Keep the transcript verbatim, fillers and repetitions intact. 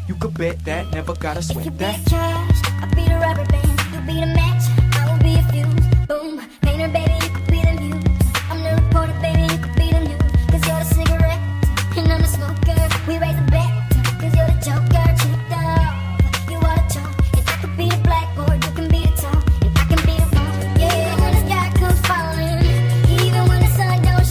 You could bet that, never gotta If you sweat be that. a trash, I be the rubber band. You be the man.